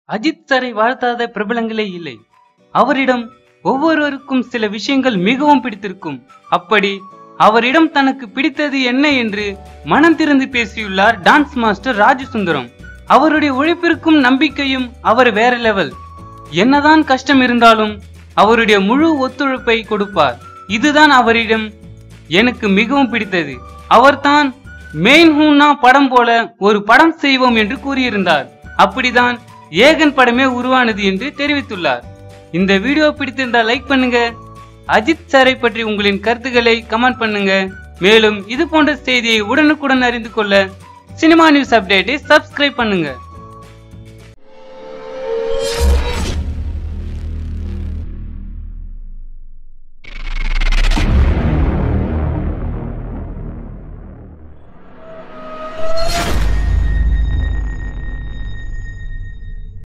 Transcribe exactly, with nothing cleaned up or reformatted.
அஜித் சாரை வாழ்த்தாத பிரபலங்களே இல்லை. அவரிடம் ஒவ்வொருவருக்கும் சில விஷயங்கள் மிகவும் பிடித்திருக்கும். அப்படி அவரிடம் தனக்கு பிடித்தது என்ன என்று மனம் திறந்து பேசியுள்ளார் டான்ஸ் மாஸ்டர் ராஜு சுந்தரம். அவருடைய உழைப்பிற்கும் நம்பிக்கையும் அவர் வேற லெவல். என்னதான் கஷ்டம் இருந்தாலும் அவருடைய முழு ஒத்துழைப்பை கொடுப்பார். இதுதான் அவரிடம் எனக்கு மிகவும் பிடித்தது. அவர்தான் மெயின் ஹூனா படம் போல ஒரு படம் செய்வோம் என்று கூறியிருந்தார். அப்படிதான் ஏகன் படமே உருவானது என்று தெரிவித்துள்ளார். இந்த வீடியோ பிடித்திருந்தால் லைக் பண்ணுங்க. அஜித் சாரை பற்றி உங்களின் கருத்துக்களை கமெண்ட் பண்ணுங்க. மேலும் இது போன்ற செய்தியை உடனுக்குடன் அறிந்து கொள்ள சினிமா நியூஸ் அப்டேட்டை சப்ஸ்கிரைப் பண்ணுங்க.